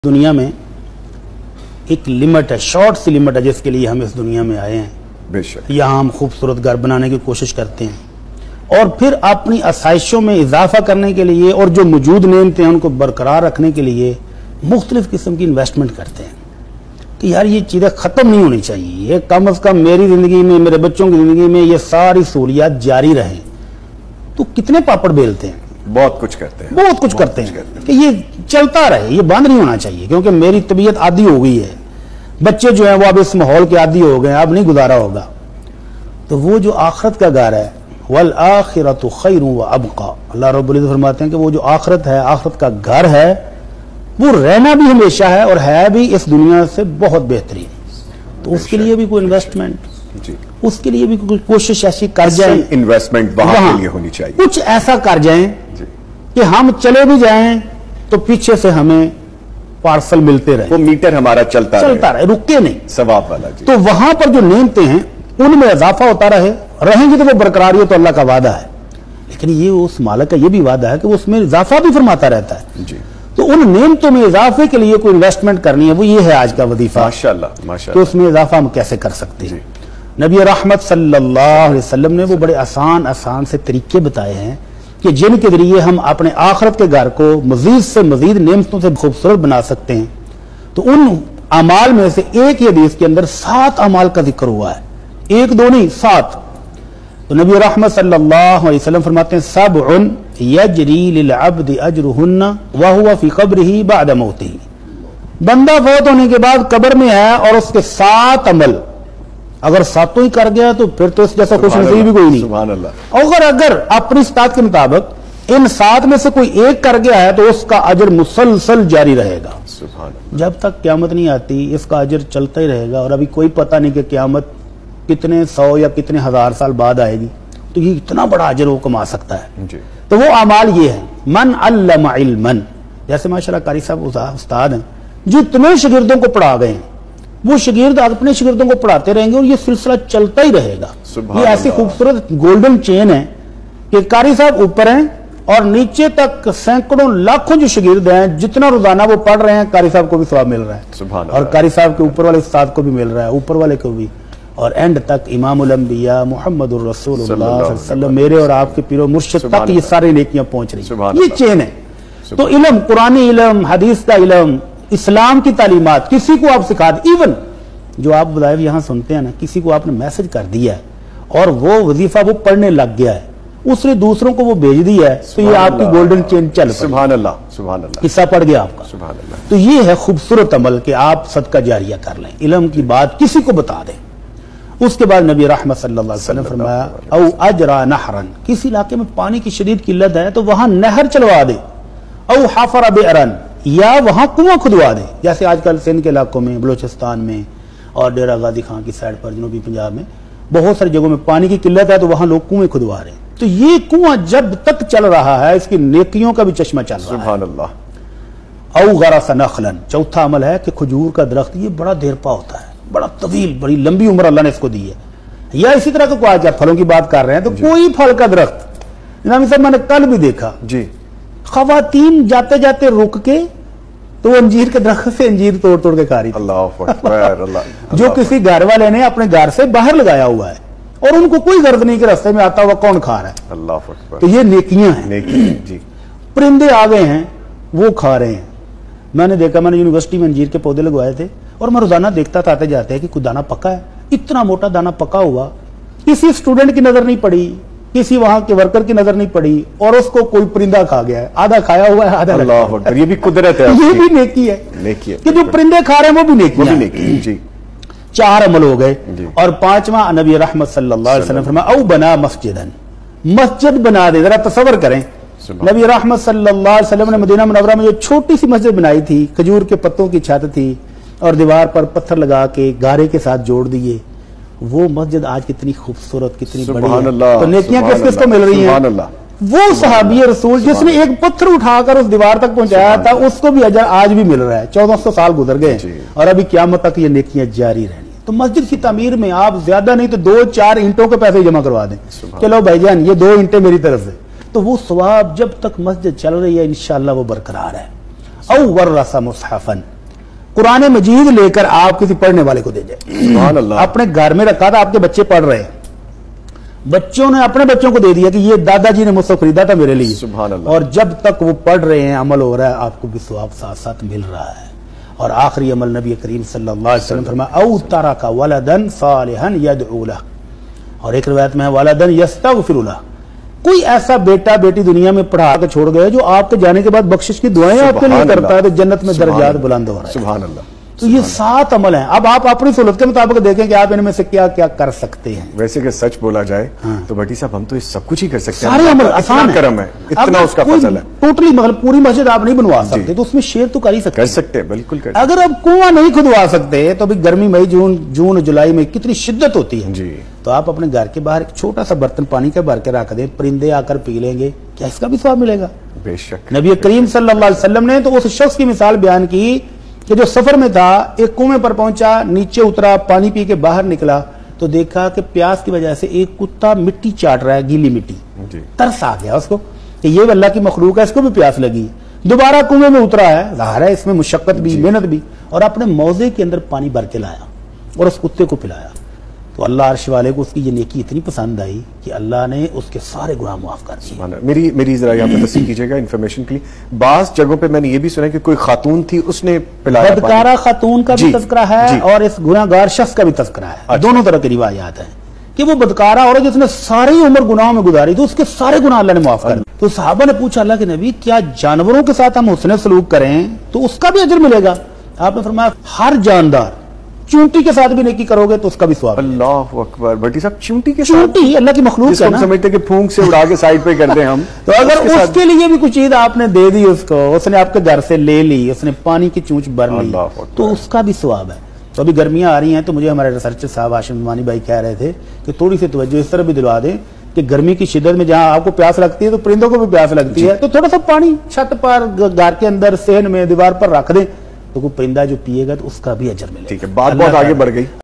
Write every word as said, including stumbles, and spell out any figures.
دنیا میں ایک لمٹ ہے، شارٹ سی لمٹ ہے جس کے لیے ہم اس دنیا میں آئے ہیں۔ بے شک یہاں ہم خوبصورت گھر بنانے کی کوشش کرتے ہیں اور پھر اپنی آسائشوں میں اضافہ کرنے کے لیے اور جو موجود نعمتیں ہیں ان کو برقرار رکھنے کے لیے مختلف قسم کی انویسٹمنٹ کرتے ہیں کہ یار یہ چیزیں ختم نہیں ہونی چاہیے، یہ کم از کم میری زندگی میں، میرے بچوں کی زندگی میں یہ ساری سہولیات جاری رہیں۔ تو کتنے پاپڑ بیلتے ہیں، بہت کچھ کرتے ہیں بہت کچھ کرتے ہیں کہ یہ چلتا رہے، یہ بند نہیں ہونا چاہیے، کیونکہ میری طبیعت عادی ہو گئی ہے، بچے جو ہیں وہ اب اس ماحول کے عادی ہو گئے ہیں، اب نہیں گزارا ہوگا۔ تو وہ جو آخرت کا گھر ہے، والآخرۃ خیر وابقیٰ، اللہ رب العزت فرماتے ہیں کہ وہ جو آخرت ہے، آخرت کا گھر ہے، وہ رہنا بھی ہمیشہ ہے اور ہے بھی اس دنیا سے بہت بہترین۔ تو اس کے لیے بھی کوئی انویسٹمنٹ، جی اس کے لیے بھی کوئی کوشش ایسی کر جائیں، انویسٹمنٹ وہاں کے لیے ہونی چاہیے، کچھ ایسا کر جائیں جی کہ ہم چلے بھی جائیں تو پیچھے سے ہمیں پارسل ملتے رہے، وہ میٹر ہمارا چلتا چلتا رہے، رکے نہیں۔ ثواب والا جی تو وہاں پر جو نعمتیں ہیں ان میں اضافہ ہوتا رہے، رہیں گی تو وہ برقرار ہو، تو اللہ کا وعدہ ہے، لیکن یہ اس مالک کا یہ بھی وعدہ ہے کہ وہ اس میں اضافہ بھی فرماتا رہتا ہے۔ جی تو ان نعمتوں میں اضافے کے لیے کوئی انویسٹمنٹ کرنی ہے، وہ یہ ہے آج کا وظیفہ ماشاءاللہ کہ ماشاءاللہ اس میں اضافہ ہم کیسے کر سکتے ہیں۔ جی نبی رحمت صلی اللہ علیہ وسلم نے وہ بڑے آسان آسان سے طریقے بتائے ہیں کہ جن کے ذریعے ہم اپنے آخرت کے گھر کو مزید سے مزید نعمتوں سے خوبصورت بنا سکتے ہیں۔ تو ان اعمال میں سے ایک ہی حدیث کے اندر سات اعمال کا ذکر ہوا ہے، ایک دو نہیں، سات۔ تو نبی رحمت صلی اللہ علیہ وسلم فرماتے ہیں سبع یجری للعبد اجرہن وہو فی قبرہ بعد موتہ، بندہ فوت ہونے کے بعد قبر میں ہے اور اس کے سات عمل اگر ساتوں ہی کر گیا تو پھر تو اس جیسا خوش نصیب بھی کوئی نہیں۔ سبحان اللہ۔ اگر اگر اپنی استطاعت کے مطابق ان سات میں سے کوئی ایک کر گیا ہے تو اس کا اجر مسلسل جاری رہے گا، سبحان اللہ۔ جب تک قیامت نہیں آتی اس کا اجر چلتا ہی رہے گا، اور ابھی کوئی پتہ نہیں کہ قیامت کتنے سو یا کتنے ہزار سال بعد آئے گی، تو یہ اتنا بڑا اجر وہ کما سکتا ہے۔ جی تو وہ اعمال یہ ہیں، من علم علما، جیسے ماشاءاللہ قاری صاحب استاد ہیں، جتنے شاگردوں کو پڑھا گئے ہیں وہ شاگرد اپنے شاگردوں کو پڑھاتے رہیں گے اور یہ سلسلہ چلتا ہی رہے گا۔ یہ ایسی خوبصورت گولڈن چین ہے کہ قاری صاحب اوپر ہیں اور نیچے تک سینکڑوں لاکھوں جو شاگرد ہیں، جتنا روزانہ وہ پڑھ رہے ہیں قاری صاحب کو بھی ثواب مل رہا ہے، سبحان اور اللہ۔ قاری صاحب کے اوپر والے استاد کو بھی مل رہا ہے، اوپر والے کو بھی، اور اینڈ تک امام الانبیاء محمد الرسول اللہ صلی اللہ علیہ وسلم، میرے اور آپ کے پیر و مرشد تک یہ سارے نیکیاں پہنچ رہی ہیں۔ یہ چین ہے۔ تو علم، قرآنی علم، حدیث کا علم، اسلام کی تعلیمات کسی کو آپ سکھا دیں، ایون جو آپ بدائف یہاں سنتے ہیں نا، کسی کو آپ نے میسج کر دیا ہے اور وہ وظیفہ وہ پڑھنے لگ گیا ہے، اس نے دوسروں کو وہ بھیج دیا ہے، تو یہ آپ کی گولڈن چین چل پڑی، سبحان اللہ سبحان اللہ، حصہ پڑ گیا آپ کا۔ سبحان اللہ۔ تو یہ ہے خوبصورت عمل کہ آپ صدقہ جاریہ کر لیں، علم کی بات کسی کو بتا دیں۔ اس کے بعد نبی رحمت صلی اللہ علیہ وسلم فرمایا او اجرا نہرا، کسی علاقے میں پانی کی شدید قلت ہے تو وہاں نہر چلوا دے، او حفر بئرا، یا وہاں کنواں کھدوا دے، جیسے آج کل سندھ کے علاقوں میں، بلوچستان میں اور ڈیرہ غازی خان کی سائڈ پر جنوبی پنجاب میں بہت ساری جگہوں میں پانی کی قلت ہے تو وہاں لوگ کنویں کھدوا رہے ہیں۔ تو یہ کنواں جب تک چل رہا ہے اس کی نیکیوں کا بھی چشمہ چل رہا ہے۔ سبحان اللہ۔ او غرس نخلا، چوتھا عمل ہے کہ کھجور کا درخت، یہ بڑا دیرپا ہوتا ہے، بڑا طویل، بڑی لمبی عمر اللہ نے اس کو دی ہے۔ یا اسی طرح کا کوئی آج آپ پھلوں کی بات کر رہے ہیں تو کوئی پھل کا درخت، جناب صاحب میں نے کل بھی دیکھا جی خواتین جاتے جاتے رک کے تو وہ انجیر کے درخت سے انجیر توڑ توڑ کے کھا رہی تھی، اللہ اکبر، اللہ جو کسی گھر والے نے اپنے گھر سے باہر لگایا ہوا ہے اور ان کو کوئی غرض نہیں کہ راستے میں آتا ہوا کون کھا رہا ہے۔ اللہ اکبر۔ تو یہ نیکیاں ہیں۔ نیکی جی پرندے آ گئے ہیں وہ کھا رہے ہیں، میں نے دیکھا، میں نے یونیورسٹی میں انجیر کے پودے لگوائے تھے اور میں روزانہ دیکھتا تھا آتے جاتے کہ کوئی دانہ پکا ہے، اتنا موٹا دانہ پکا ہوا، کسی اسٹوڈنٹ کی نظر نہیں پڑی، کسی وہاں کے ورکر کی نظر نہیں پڑی، اور اس کو کوئی پرندہ کھا گیا ہے، آدھا کھایا ہوا ہے آدھا اللہ اکبر، یہ بھی قدرت ہے، یہ بھی نیکی ہے نیکی ہے کہ جو پرندے کھا رہے ہیں وہ بھی نیکی وہ بھی ہے۔ نیکی جی۔ چار عمل ہو گئے، جی۔ اور پانچواں نبی رحمت صلی اللہ علیہ وسلم فرمایا او بنا مسجدن، مسجد بنا دے۔ ذرا تصور کریں، نبی رحمت صلی اللہ علیہ وسلم نے مدینہ منورہ میں جو چھوٹی سی مسجد بنائی تھی، کھجور کے پتوں کی چھت تھی اور دیوار پر پتھر لگا کے گارے کے ساتھ جوڑ دیے، وہ مسجد آج کتنی خوبصورت، کتنی بڑی ہے، تو نیکیاں کس کس کو مل رہی ہیں؟ وہ صحابی رسول جس نے ایک پتھر اٹھا کر اس دیوار تک پہنچایا تھا، اس کو بھی اجر آج بھی مل رہا ہے، چودہ سو سال گزر گئے اور ابھی قیامت تک یہ نیکیاں جاری رہنی۔ تو مسجد کی تعمیر میں آپ زیادہ نہیں تو دو چار اینٹوں کے پیسے جمع کروا دیں، چلو بھائی جان یہ دو اینٹیں میری طرف سے، تو وہ ثواب جب تک مسجد چل رہی ہے انشاءاللہ وہ برقرار ہے۔ او ورث مصحفا، قرآن مجید لے کر آپ کسی پڑھنے والے کو دے جائے. سبحان اللہ. اپنے گھر میں رکھا تھا، آپ کے بچے پڑھ رہے ہیں، بچوں نے اپنے بچوں کو دے دیا کہ یہ دادا جی نے مجھ سے خریدا تھا میرے لیے. سبحان اللہ. اور جب تک وہ پڑھ رہے ہیں عمل ہو رہا ہے، آپ کو بھی ثواب ساتھ ساتھ مل رہا ہے. اور آخری عمل نبی کریم صلی اللہ علیہ وسلم فرمایا او ترک ولدا صالحا یدعو له، اور ایک روایت میں ہے ولدا یستغفر له، کوئی ایسا بیٹا بیٹی دنیا میں پڑھا کے چھوڑ گئے جو آپ کے جانے کے بعد بخشش کی دعائیں آپ کے لیے کرتا ہے، تو جنت میں درجات بلند ہو رہا ہے. سبحان اللہ. تو یہ سات عمل ہیں. اب آپ اپنی سہولت کے مطابق دیکھیں کہ آپ ان میں سے کیا کیا کر سکتے ہیں. ویسے کہ سچ بولا جائے تو بھٹی صاحب ہم تو یہ سب کچھ ہی کر سکتے ہیں. سارے عمل آسان اتنا کرم ہے، اتنا اس کا فضل ہے. ٹوٹلی مطلب پوری مسجد آپ نہیں بنوا سکتے تو اس میں شیئر تو کر ہی سکتے کر سکتے ہیں، بالکل کر سکتے. اگر آپ کنواں نہیں کھدوا سکتے تو بھی گرمی مئی جون جون جولائی میں کتنی شدت ہوتی ہے جی. تو آپ اپنے گھر کے باہر ایک چھوٹا سا برتن پانی کا بھر کے رکھ دیں، پرندے آ کر پی لیں گے، کیا اس کا بھی ثواب ملے گا؟ بے شک. نبی کریم صلی اللہ علیہ وسلم نے تو اس شخص کی مثال بیان کی کہ جو سفر میں تھا، ایک کنویں پر پہنچا، نیچے اترا، پانی پی کے باہر نکلا تو دیکھا کہ پیاس کی وجہ سے ایک کتا مٹی چاٹ رہا ہے، گیلی مٹی. جی. ترس آ گیا اس کو کہ یہ اللہ کی مخلوق ہے، اس کو بھی پیاس لگی. دوبارہ کنویں میں اترا ہے، ظاہر ہے اس میں مشقت بھی محنت بھی، اور اپنے موزے کے اندر پانی بھر کے لایا اور اس کتے کو پلایا. تو اللہ عرش والے کو اس کی یہ نیکی اتنی پسند آئی کہ اللہ نے اس کے سارے گناہ معاف کر دیے. میری میری ذرا یہاں پہ تصحیح کیجیے گا انفارمیشن کے لیے. بعض جگہوں پہ میں نے یہ بھی سنا کہ کوئی خاتون تھی، اس نے پلایا. بدکارہ خاتون کا بھی جی. تذکرہ ہے جی. اور اس گناہگار شخص کا بھی تذکرہ ہے. اچھا. دونوں طرح کی روایات ہیں کہ وہ بدکارہ عورت جس نے ساری عمر گناہوں میں گزاری تو اس کے سارے گناہ اللہ نے معاف کر دیے. تو صحابہ نے پوچھا اللہ کے نبی کیا جانوروں کے ساتھ ہم حسن سلوک کریں تو اس کا بھی اجر ملے گا؟ آپ نے فرمایا ہر جاندار، چونٹی کے ساتھ بھی نیکی کرو گے تو اس کا بھی ثواب. اللہ اکبر. بھٹی صاحب چونٹی کے ساتھ؟ چونٹی اللہ کی مخلوق ہے نا، سمجھتے کہ پھونک سے اڑا کے سائیڈ پہ کر دیں ہم. تو اگر اس کے لیے بھی کچھ چیز آپ نے دے دی اس کو، اس نے آپ کے گھر سے لے لی، اس نے پانی کی چونچ بھر لی تو اس کا بھی ثواب ہے. تو ابھی گرمیاں آ رہی ہیں تو مجھے ہمارے ریسرچر صاحب ہاشم نعمانی بھائی کہہ رہے تھے کہ تھوڑی سی توجہ اس طرح بھی دلوا دیں کہ گرمی کی شدت میں جہاں آپ کو پیاس لگتی ہے تو پرندوں کو بھی پیاس لگتی ہے، تو تھوڑا سا پانی چھت پر، گھر کے اندر، صحن میں، دیوار پر رکھ دیں تو کوئی پرندہ جو پیے گا تو اس کا بھی اجر ملے گا. ٹھیک ہے، بات بہت آگے بڑھ گئی.